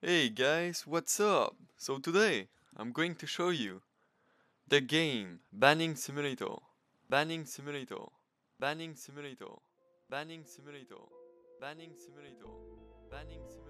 Hey guys, what's up? So today I'm going to show you the game Banning Simulator. Banning Simulator. Banning Simulator. Banning Simulator. Banning Simulator. Banning Simulator.